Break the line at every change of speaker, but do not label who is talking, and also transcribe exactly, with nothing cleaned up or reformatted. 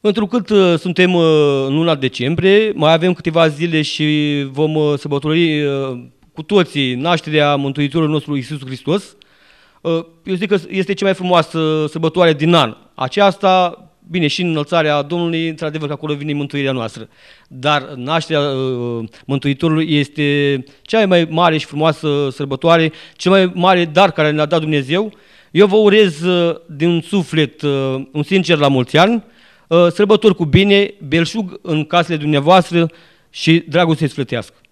Întrucât uh, suntem uh, în luna decembrie, mai avem câteva zile și vom uh, sărbători uh, cu toții nașterea Mântuitorului nostru Iisus Hristos. Uh, eu zic că este cea mai frumoasă sărbătoare din an. Aceasta, bine, și înălțarea Domnului, într-adevăr că acolo vine mântuirea noastră. Dar nașterea uh, Mântuitorului este cea mai mare și frumoasă sărbătoare, cel mai mare dar care ne-a dat Dumnezeu. Eu vă urez uh, din suflet uh, un sincer la mulți ani, uh, sărbători cu bine, belșug în casele dumneavoastră și dragoste sfătească.